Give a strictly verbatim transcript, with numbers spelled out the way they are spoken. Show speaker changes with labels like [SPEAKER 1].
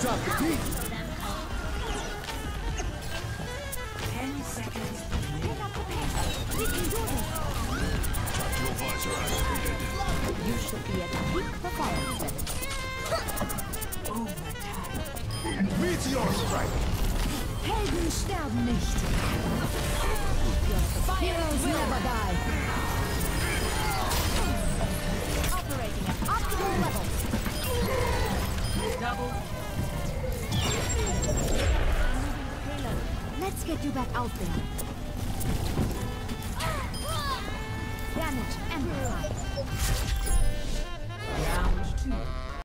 [SPEAKER 1] drop the beat.
[SPEAKER 2] Ten seconds.
[SPEAKER 3] We can do this.
[SPEAKER 4] Your visor activated.
[SPEAKER 3] You should be at peak performance level.
[SPEAKER 2] Overtime.
[SPEAKER 1] Meteor strike.
[SPEAKER 3] Helden sterben nicht. Heroes never die. Operating at optimal levels.
[SPEAKER 2] Double.
[SPEAKER 3] Let's get you back out there. Damage amplified.
[SPEAKER 2] Round two.